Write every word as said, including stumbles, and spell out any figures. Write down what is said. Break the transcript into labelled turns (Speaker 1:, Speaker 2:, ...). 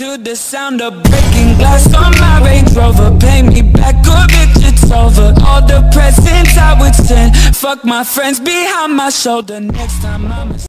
Speaker 1: To the sound of breaking glass on my Range Rover. Pay me back or bitch, it's over. All the presents I would send, fuck my friends behind my shoulder. Next time I'm